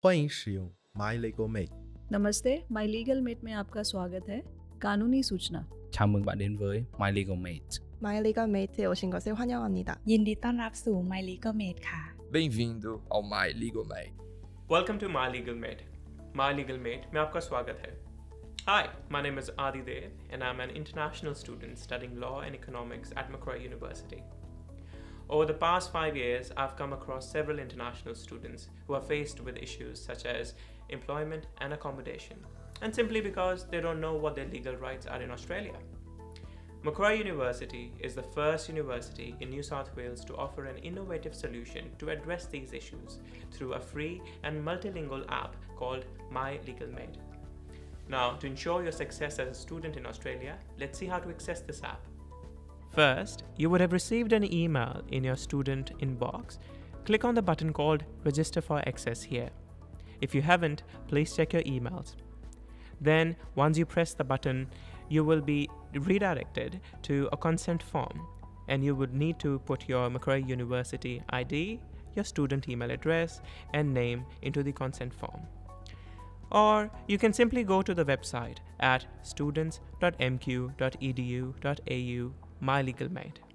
欢迎使用 My Legal Mate. Namaste, My Legal Mate में आपका स्वागत है. कानूनी सूचना. Chào mừng bạn đến với My Legal Mate. My Legal Mate에 오신 것을 환영합니다. ยินดีต้อนรับสู่ My Legal Mate ค่ะ Bem-vindo ao My Legal Mate. Welcome to My Legal Mate. My Legal Mate में आपका स्वागत है. Hi, my name is Adi Dev and I'm an international student studying law and economics at Macquarie University. Over the past 5 years, I've come across several international students who are faced with issues such as employment and accommodation, and simply because they don't know what their legal rights are in Australia. Macquarie University is the first university in New South Wales to offer an innovative solution to address these issues through a free and multilingual app called My Legal Mate. Now, to ensure your success as a student in Australia, let's see how to access this app. First, you would have received an email in your student inbox. Click on the button called Register for Access here. If you haven't, please check your emails. Then, once you press the button, you will be redirected to a consent form, and you would need to put your Macquarie University ID, your student email address, and name into the consent form. Or you can simply go to the website at students.mq.edu.au My Legal Mate.